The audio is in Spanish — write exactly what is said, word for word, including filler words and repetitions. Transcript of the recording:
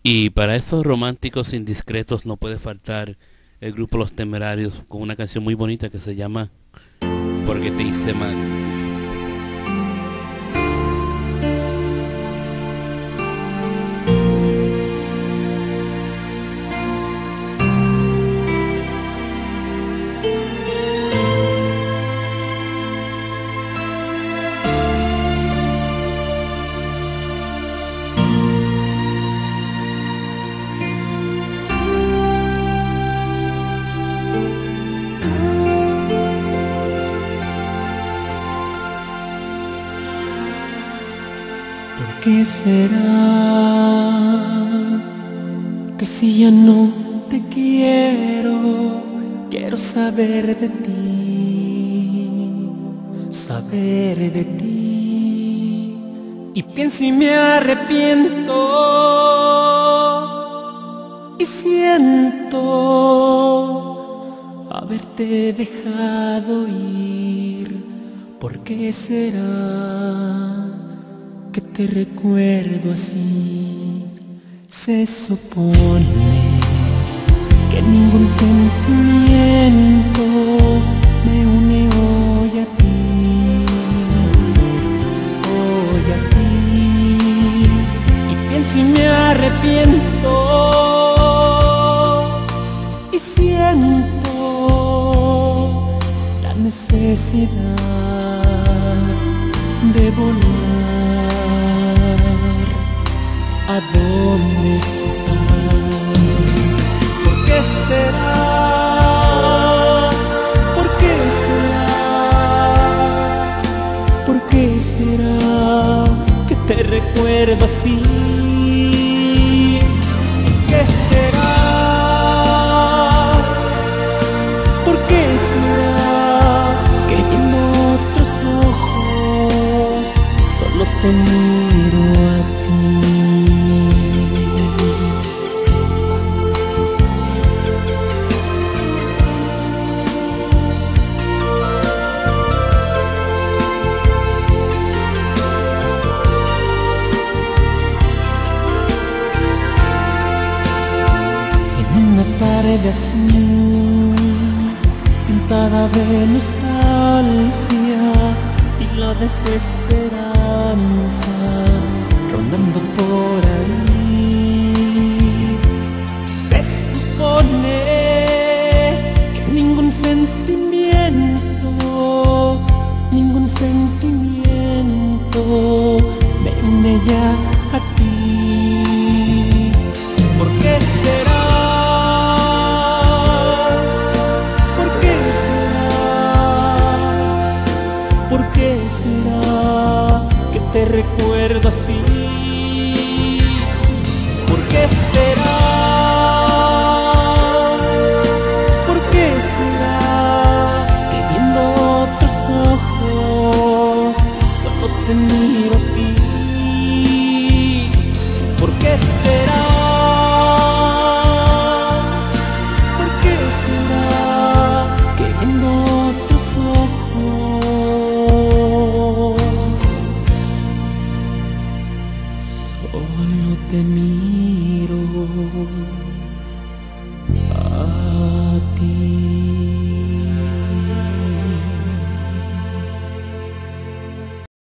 Y para esos románticos indiscretos no puede faltar el grupo Los Temerarios con una canción muy bonita que se llama Porque te hice mal. ¿Por qué será que si ya no te quiero, quiero saber de ti, saber de ti? Y pienso y me arrepiento y siento haberte dejado ir. ¿Por qué será que te recuerdo así? Se supone que ningún sentimiento me une hoy a ti, hoy a ti. Y pienso y me arrepiento y siento la necesidad de volar. ¿A dónde estás? ¿Por qué será? ¿Por qué será? ¿Por qué será que te recuerdo así? ¿Por qué será? ¿Por qué será que viendo otros ojos solo te miro a ti? Tarde azul, pintada de nostalgia y la desesperanza rondando por ahí. Se supone que ningún sentimiento, ningún sentimiento me une ya a ti. ¿Por qué será? Te recuerdo así. ¿Por qué será? ¿Por qué será que viendo otros ojos solo te miro a ti? ¿Por qué será? ¿Por qué será que viendo otros ojos solo te miro?